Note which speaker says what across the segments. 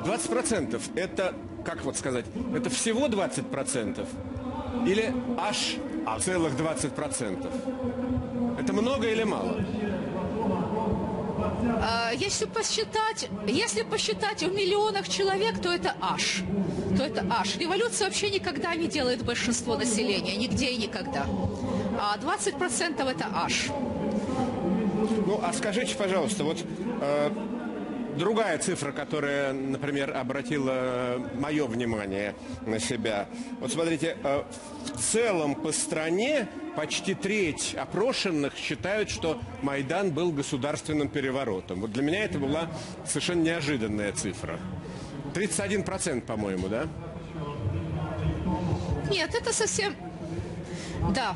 Speaker 1: 20% это, как вот сказать, это всего 20%? Или аж целых 20%? Это много или мало?
Speaker 2: Если посчитать в миллионах человек, то это аж. Революция вообще никогда не делает большинство населения, нигде и никогда. А 20% это аж.
Speaker 1: Ну, а скажите, пожалуйста, вот другая цифра, которая, например, обратила мое внимание на себя. Вот смотрите, в целом по стране почти треть опрошенных считают, что Майдан был государственным переворотом. Вот для меня это была совершенно неожиданная цифра. 31%, по-моему, да?
Speaker 2: Нет, это совсем... Да.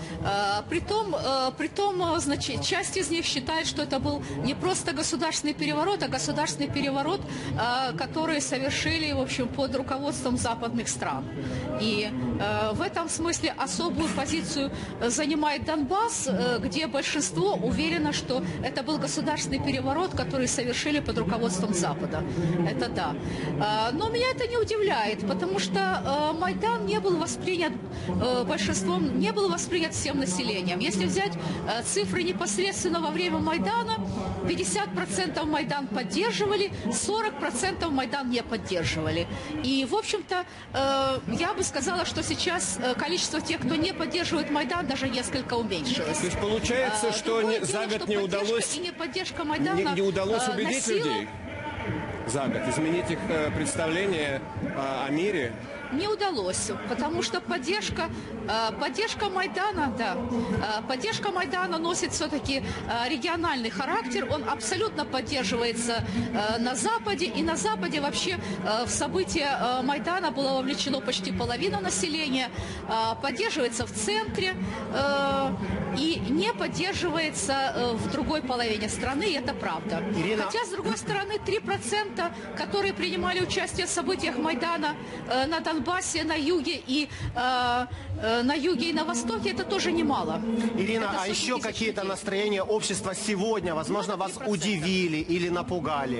Speaker 2: Притом, значит, часть из них считает, что это был не просто государственный переворот, а государственный переворот, который совершили, в общем, под руководством западных стран. И в этом смысле особую позицию занимает Донбасс, где большинство уверено, что это был государственный переворот, который совершили под руководством Запада. Это да. Но меня это не удивляет, потому что Майдан не был воспринят большинством, не был воспринят всем населением. Если взять цифры непосредственно во время Майдана, 50% Майдан поддерживали, 40% Майдан не поддерживали. И, в общем-то, я бы сказала, что сейчас количество тех, кто не поддерживает Майдан, даже несколько уменьшилось.
Speaker 1: То есть получается, что за год не удалось,
Speaker 2: и не поддержка Майдана
Speaker 1: не удалось убедить людей за год, изменить их представление о мире?
Speaker 2: Не удалось, потому что поддержка Майдана, поддержка Майдана носит все-таки региональный характер, он абсолютно поддерживается на Западе, и на Западе вообще в события Майдана было вовлечено почти половина населения, поддерживается в центре и не поддерживается в другой половине страны, и это правда.
Speaker 3: Ирина...
Speaker 2: Хотя, с другой стороны, 3%, которые принимали участие в событиях Майдана на Донбассе, на юге и на востоке, это тоже немало.
Speaker 3: Ирина, а еще какие-то настроения общества сегодня, возможно, вас удивили или напугали?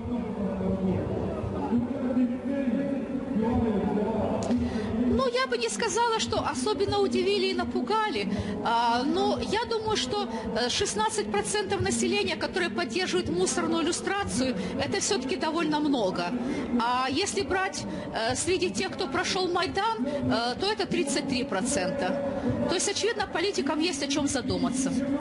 Speaker 2: Ну, я бы не сказала, что особенно удивили и напугали, но я думаю, что 16% населения, которые поддерживают мусорную иллюстрацию, это все-таки довольно много. А если брать среди тех, кто прошел Майдан, то это 33%. То есть, очевидно, политикам есть о чем задуматься.